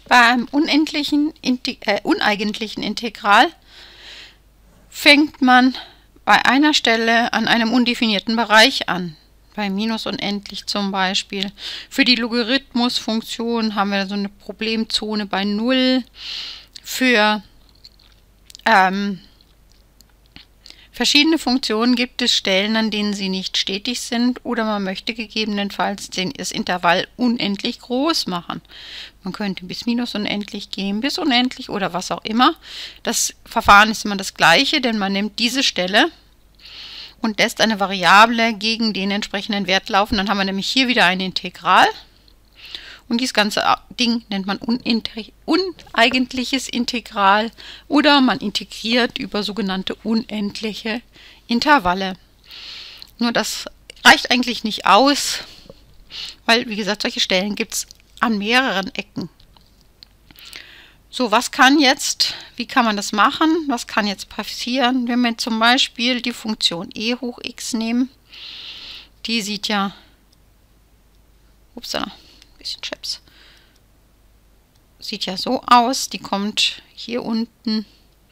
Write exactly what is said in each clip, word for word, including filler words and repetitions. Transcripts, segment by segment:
Beim unendlichen, äh, uneigentlichen Integral fängt man bei einer Stelle an einem undefinierten Bereich an. Bei minus unendlich zum Beispiel. Für die Logarithmusfunktion haben wir so eine Problemzone bei null. Für ähm, verschiedene Funktionen gibt es Stellen, an denen sie nicht stetig sind, oder man möchte gegebenenfalls den, das Intervall unendlich groß machen. Man könnte bis minus unendlich gehen, bis unendlich oder was auch immer. Das Verfahren ist immer das gleiche, denn man nimmt diese Stelle und lässt eine Variable gegen den entsprechenden Wert laufen. Dann haben wir nämlich hier wieder ein Integral. Und dieses ganze Ding nennt man uneigentliches Integral oder man integriert über sogenannte unendliche Intervalle. Nur das reicht eigentlich nicht aus, weil, wie gesagt, solche Stellen gibt es an mehreren Ecken. So, was kann jetzt, wie kann man das machen? Was kann jetzt passieren, wenn wir zum Beispiel die Funktion e hoch x nehmen? Die sieht ja, upsala, ein bisschen Chips, sieht ja so aus, die kommt hier unten,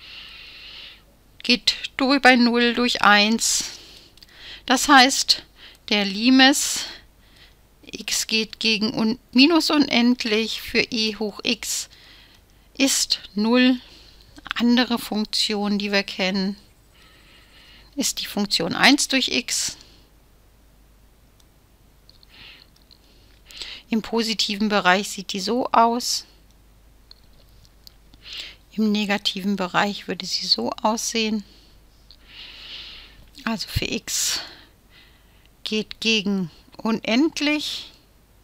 geht durch bei null durch eins. Das heißt, der Limes x geht gegen un minus unendlich für e hoch x ist null. Andere Funktion, die wir kennen, ist die Funktion eins durch x. Im positiven Bereich sieht die so aus. Im negativen Bereich würde sie so aussehen. Also für x geht gegen unendlich.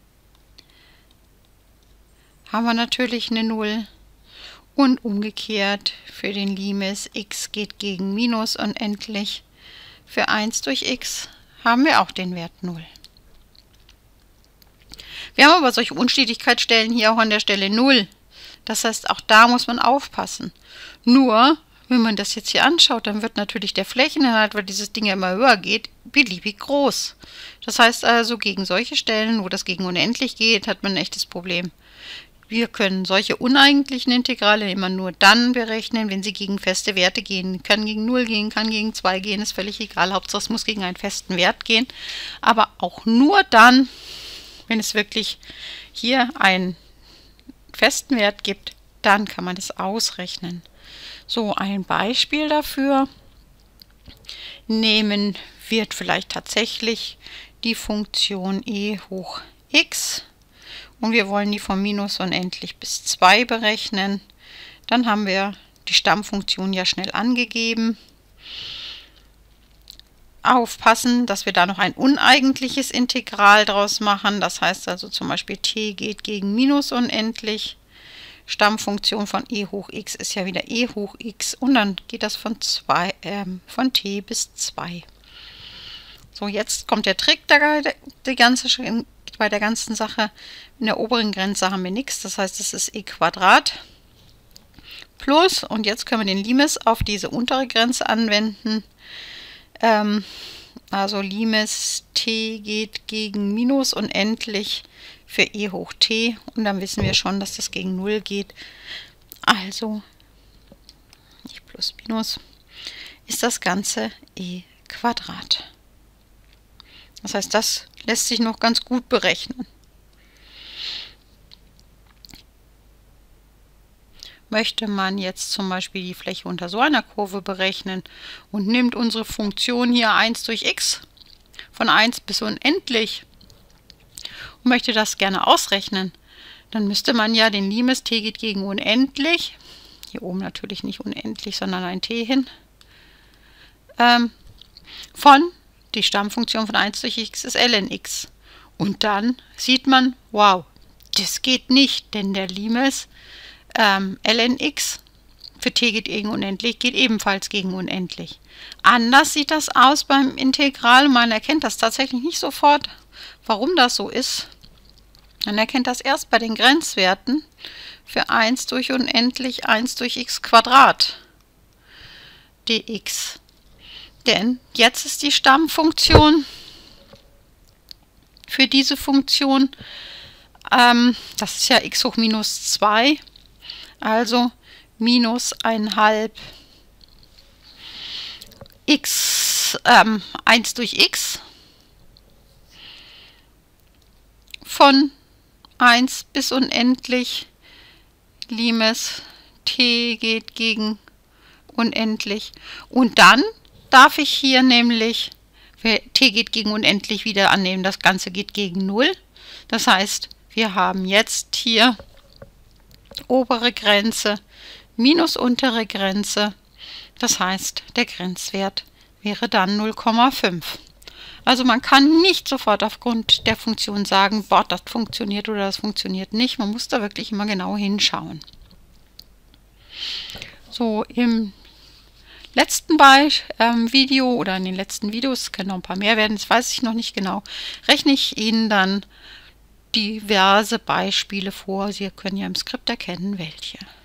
Haben wir natürlich eine null. Und umgekehrt für den Limes x geht gegen minus unendlich. Für eins durch x haben wir auch den Wert null. Wir haben aber solche Unstetigkeitsstellen hier auch an der Stelle null. Das heißt, auch da muss man aufpassen. Nur, wenn man das jetzt hier anschaut, dann wird natürlich der Flächeninhalt, weil dieses Ding ja immer höher geht, beliebig groß. Das heißt also, gegen solche Stellen, wo das gegen unendlich geht, hat man ein echtes Problem. Wir können solche uneigentlichen Integrale immer nur dann berechnen, wenn sie gegen feste Werte gehen. Kann gegen null gehen, kann gegen zwei gehen, ist völlig egal. Hauptsache es muss gegen einen festen Wert gehen. Aber auch nur dann, wenn es wirklich hier einen festen Wert gibt, dann kann man das ausrechnen. So, ein Beispiel dafür nehmen wir vielleicht tatsächlich die Funktion e hoch x. Und wir wollen die von minus unendlich bis zwei berechnen. Dann haben wir die Stammfunktion ja schnell angegeben. Aufpassen, dass wir da noch ein uneigentliches Integral draus machen. Das heißt also zum Beispiel t geht gegen minus unendlich. Stammfunktion von e hoch x ist ja wieder e hoch x. Und dann geht das von, zwei, äh, von t bis zwei. So, jetzt kommt der Trick der, der ganze bei der ganzen Sache. In der oberen Grenze haben wir nichts, das heißt, es ist e Quadrat plus, und jetzt können wir den Limes auf diese untere Grenze anwenden. Ähm, also Limes t geht gegen minus unendlich für e hoch t, und dann wissen wir schon, dass das gegen null geht. Also, nicht plus minus, ist das Ganze e Quadrat. Das heißt, das lässt sich noch ganz gut berechnen. Möchte man jetzt zum Beispiel die Fläche unter so einer Kurve berechnen und nimmt unsere Funktion hier eins durch x von eins bis unendlich und möchte das gerne ausrechnen, dann müsste man ja den Limes t geht gegen unendlich, hier oben natürlich nicht unendlich, sondern ein t hin, ähm, von die Stammfunktion von eins durch x ist ln x. Und dann sieht man, wow, das geht nicht, denn der Limes ähm, ln x für t geht gegen unendlich, geht ebenfalls gegen unendlich. Anders sieht das aus beim Integral. Man erkennt das tatsächlich nicht sofort, warum das so ist. Man erkennt das erst bei den Grenzwerten für eins durch unendlich, eins durch x Quadrat dx. Denn jetzt ist die Stammfunktion für diese Funktion Ähm, das ist ja x hoch minus zwei, also minus ein halb x, ähm, eins durch x von eins bis unendlich, Limes t geht gegen unendlich. Und dann darf ich hier nämlich, t geht gegen unendlich, wieder annehmen, das Ganze geht gegen null. Das heißt, wir haben jetzt hier obere Grenze minus untere Grenze. Das heißt, der Grenzwert wäre dann null Komma fünf. Also man kann nicht sofort aufgrund der Funktion sagen, boah, das funktioniert oder das funktioniert nicht. Man muss da wirklich immer genau hinschauen. So, im letzten Be ähm, Video oder in den letzten Videos, es können noch ein paar mehr werden, das weiß ich noch nicht genau, rechne ich Ihnen dann diverse Beispiele vor. Sie können ja im Skript erkennen, welche.